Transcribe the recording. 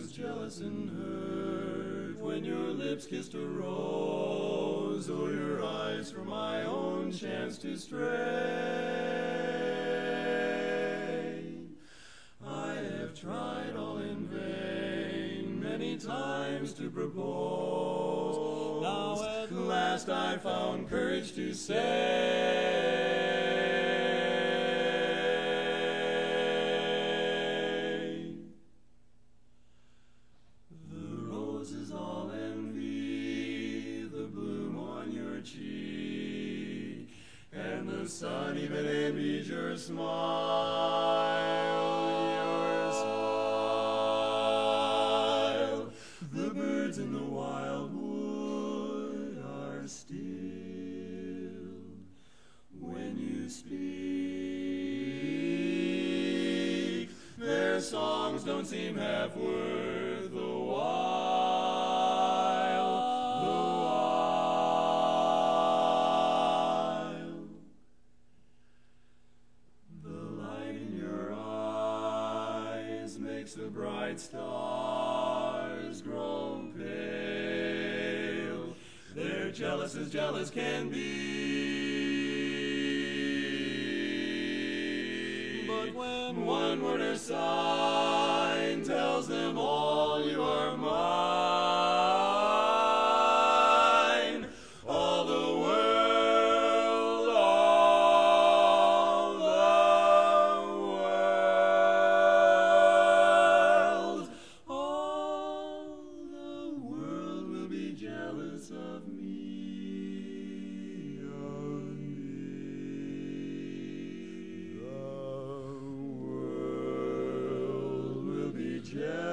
was jealous and hurt when your lips kissed a rose, or your eyes from my own chanced to stray. I have tried all in vain, many times to propose. Now at last I found courage to say, the rose is all envy, the bloom on your cheek, and the sun even envies your smile. The birds in the wildwood are still when you speak. Their songs don't seem half worth the while, the while. The light in your eyes makes the bright stars grow pale. They're jealous as jealous can be. But when one word or sign tells them all you are mine, all the world, all the world will be jealous of me, of me. The world will be jealous.